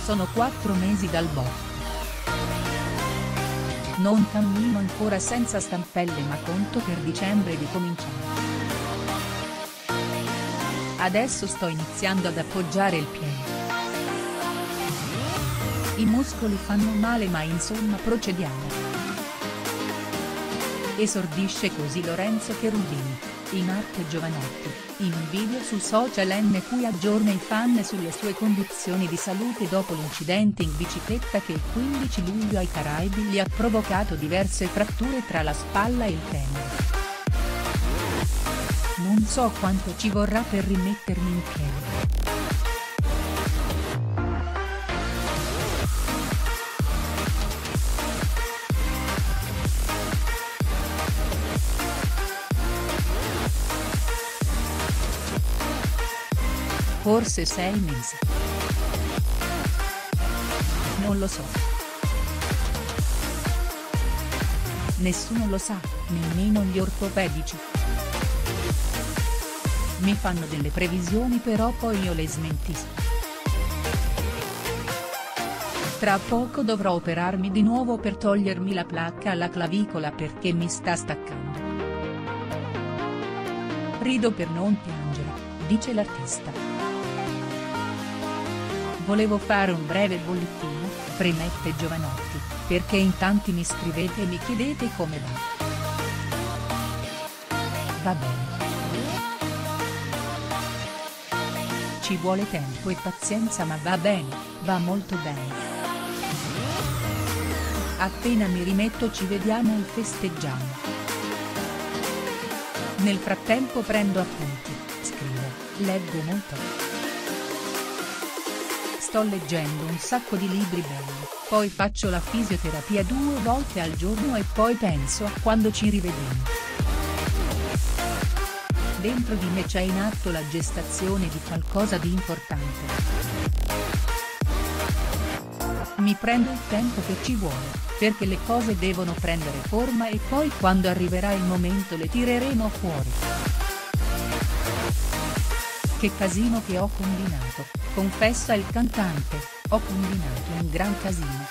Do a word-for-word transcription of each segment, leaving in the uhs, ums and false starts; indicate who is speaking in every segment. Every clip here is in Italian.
Speaker 1: Sono quattro mesi dal botto. Non cammino ancora senza stampelle ma conto per dicembre di cominciare. Adesso sto iniziando ad appoggiare il piede. I muscoli fanno male ma insomma procediamo. Esordisce così Lorenzo Cherubini, in arte Giovanotti, in un video su social in cui aggiorna i fan sulle sue condizioni di salute dopo l'incidente in bicicletta che il quindici luglio ai Caraibi gli ha provocato diverse fratture tra la spalla e il femore. Non so quanto ci vorrà per rimettermi in piedi. Forse sei mesi. Non lo so. Nessuno lo sa, nemmeno gli ortopedici. Mi fanno delle previsioni però poi io le smentisco. Tra poco dovrò operarmi di nuovo per togliermi la placca alla clavicola perché mi sta staccando. Rido per non piangere, dice l'artista. Volevo fare un breve bollettino, premette Giovanotti, perché in tanti mi scrivete e mi chiedete come va. Va bene. Ci vuole tempo e pazienza ma va bene, va molto bene. Appena mi rimetto ci vediamo e festeggiamo. Nel frattempo prendo appunti, scrivo, leggo molto. Sto leggendo un sacco di libri belli, poi faccio la fisioterapia due volte al giorno e poi penso a quando ci rivediamo. Dentro di me c'è in atto la gestazione di qualcosa di importante. Mi prendo il tempo che ci vuole, perché le cose devono prendere forma e poi quando arriverà il momento le tireremo fuori. Che casino che ho combinato, confessa il cantante, ho combinato un gran casino.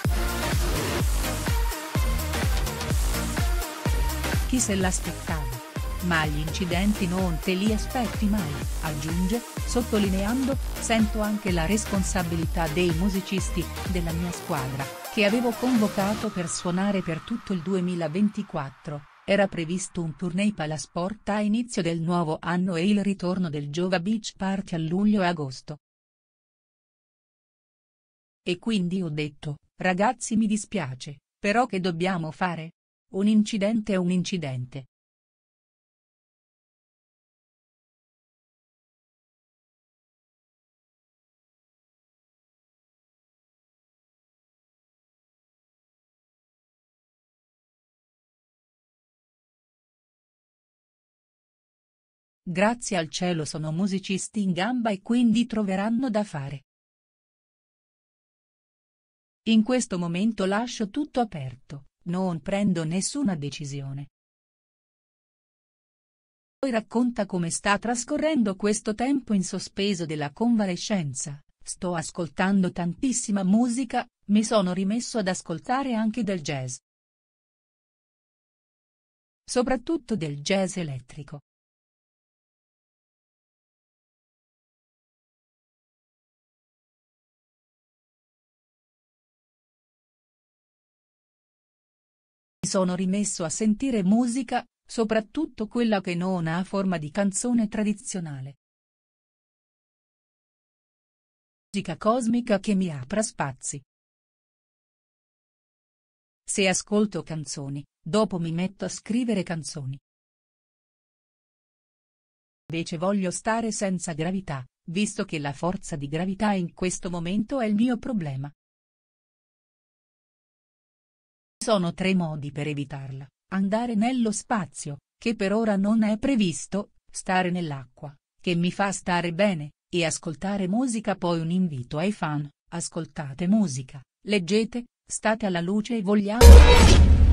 Speaker 1: Chi se l'aspettava? Ma gli incidenti non te li aspetti mai, aggiunge, sottolineando, sento anche la responsabilità dei musicisti, della mia squadra, che avevo convocato per suonare per tutto il duemilaventiquattro. Era previsto un tournée Palasport a inizio del nuovo anno e il ritorno del Giova Beach Party a luglio e agosto. E quindi ho detto, ragazzi mi dispiace, però che dobbiamo fare? Un incidente è un incidente. Grazie al cielo sono musicisti in gamba e quindi troveranno da fare. In questo momento lascio tutto aperto, non prendo nessuna decisione. Poi racconta come sta trascorrendo questo tempo in sospeso della convalescenza, sto ascoltando tantissima musica, mi sono rimesso ad ascoltare anche del jazz. Soprattutto del jazz elettrico. Mi sono rimesso a sentire musica, soprattutto quella che non ha forma di canzone tradizionale. Musica cosmica che mi apra spazi. Se ascolto canzoni, dopo mi metto a scrivere canzoni. Invece voglio stare senza gravità, visto che la forza di gravità in questo momento è il mio problema. Sono tre modi per evitarla: andare nello spazio, che per ora non è previsto, stare nell'acqua, che mi fa stare bene, e ascoltare musica. Poi un invito ai fan, ascoltate musica, leggete, state alla luce e vogliamo